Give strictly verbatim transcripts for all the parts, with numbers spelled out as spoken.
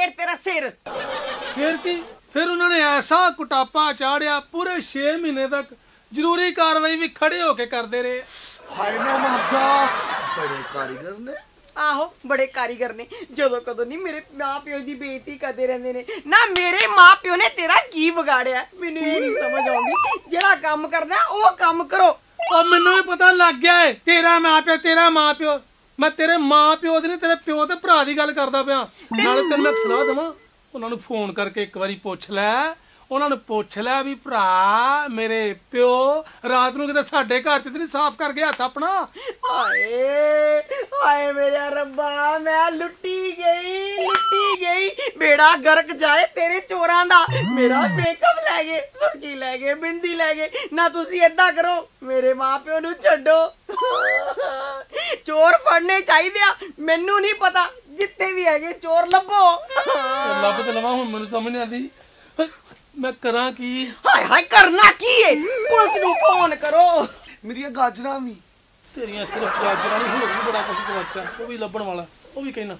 फेर तेरा सिर। फिर की फिर उन्होंने ऐसा कुटापा चाढ़िया पूरे छे महीने तक जरूरी कार्रवाई भी खड़े होके करते रहे। हाय ना माजा बड़े कारीगर ने। आहो बड़े कारीगर ने जदों कदों नहीं मेरे मां प्यो की बेइज्जती करते रहंदे ने ना। मेरे मां प्यो ने तेरा की बिगाड़िया मैनू ये नहीं समझ आउंदी। जेड़ा काम करना वो काम करो। और मैनू भी पता लग गया है तेरा मां प्यो तेरा मां प्यो। मैं तेरे मां प्यो दी नहीं तेरे प्यो ते भरा दी गल करदा पिया। नाले तैनूं मैं सलाह देवां उन्हां नूं फोन करके एक बारी पुछ लै उन्हां नूं पुछ लै भी भरा मेरे प्यो रात नूं किते साडे घर च नहीं साफ कर गया हत्थ अपना। हाय हाय मेरा रब्बा मैं लुट्टी गई लुट्टी गई। बेड़ा गर्क जाए तेरे चोरां दा। मेरा मेकअप लै गए सुर्खी लै गए बिंदी लै गए ना। तुसी इदां करो मेरे मां प्यो नूं छड्डो। चोर फड़ने चाहिए मैनू नहीं पता जितने भी है चोर लभो। लभ तो लवा हुण मैनूं समझ नहीं आती मैं करा की। हाय हाय करना की है पुलिस नूं फोन करो। मेरी गाजरा भी तेरिया सिर्फ गाजरा नहीं होर भी बड़ा कुछ तवक्का वो भी लभण वाला वो भी कहना।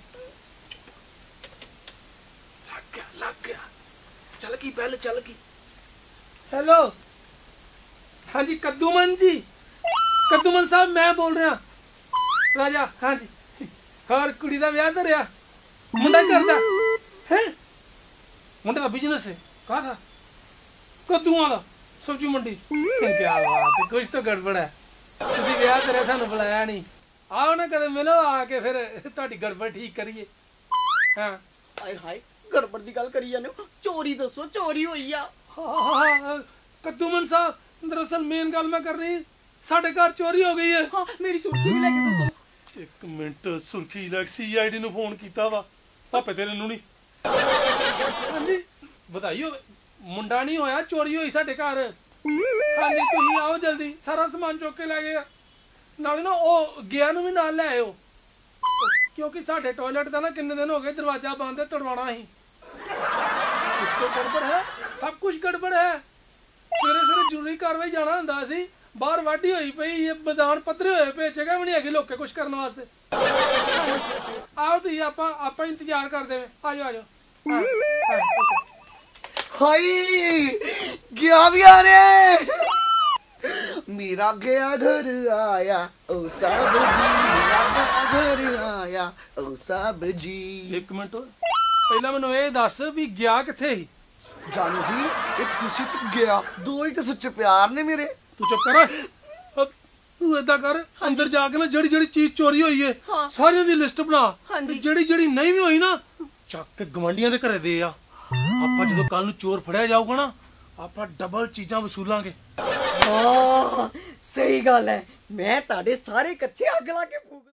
लग गया लग गया चल गई पहले चल गई। हेलो हाँ जी कद्दूमन जी कद्दूमन साहब मैं बोल रहा राजा। हाँ जी और कुड़ी दा विआह धरिया मुंडा करदा है मुंडे दा बिजनेस है कहा था कद्दूआं दा सब्जी मंडी। क्या बात है कुछ तो गड़बड़ है। तुसी विआह धरिया सानू बुलाया नहीं। आओ ना कदे मिलो आके फिर तुहाडी गड़बड़ ठीक करिए। हाँ हाय हाय गड़बड़ दी गल करी जाने चोरी दसो चोरी होई आ। हाँ हाँ कद्दूमन साहब दरअसल मेन गल मैं कर रही साडे घर चोरी हो गई है। हाँ मेरी सुर्खी भी लेके दसो। एक मिनट सुर्खी लग सी आई डी नूं फोन कीता वा पापे तेरे नूं नहीं। हाँ जी बधाई हो मुंडा नहीं होया चोरी हुई साडे घर। हाँ जी तुसीं आओ जल्दी सारा समान चुक के लै गए नाले ना ओ गया नूं भी नाल लै आयो क्योंकि साडे टॉयलेट दा ना किन्ने दिन हो गए दरवाजा बंद है तड़वाना ही। कुछ तो गड़बड़ है सब कुछ गड़बड़ है। सवेरे सवेरे जरूरी कार्रवाई जाना हुंदा सी बाहर वाढी होई पई ये मैदान पद्धरे होए पे जगह भी नहीं हैगी लोके कुछ करने वास्ते। आओ तुसीं आपां आपां इंतजार करदे वे आ जाओ आ जाओ। हाँ हाँ ओके। हाय गया भी आ रहे मेरा गया घर आया ओ साहब जी मेरा गया घर आया ओ साहब जी। एक मिनट पहला मैनू ये दस भी गया किथे ही। जानू जी एक तुसी ते गया दो ही तो सच्चे प्यार ने मेरे। तू चुप कर तू इदा कर अंदर जाके ना जड़ी जड़ी चीज चोरी हुई है हाँ। सारियां दी लिस्ट बना। हाँ जी। जड़ी जड़ी नहीं भी हुई ना चक के गवांडियां दे घरे दे आ। ਆਪਾਂ ਜਦੋਂ ਕੱਲ ਨੂੰ ਚੋਰ ਫੜਿਆ ਜਾਊਗਾ ਨਾ ਆਪਾਂ ਡਬਲ ਚੀਜ਼ਾਂ ਵਸੂਲਾਂਗੇ। ਹਾਂ ਸਹੀ ਗੱਲ ਹੈ ਮੈਂ ਤੁਹਾਡੇ ਸਾਰੇ ਕੱਚੇ ਅੱਗ ਲਾ ਕੇ ਫੂਕ